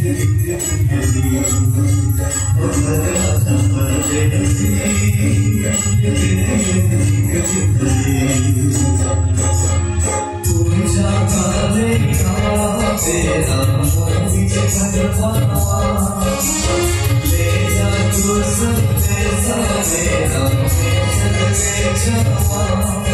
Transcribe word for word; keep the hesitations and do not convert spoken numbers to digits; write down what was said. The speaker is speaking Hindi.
ले जा तू सबसे सारे हम चल के जावा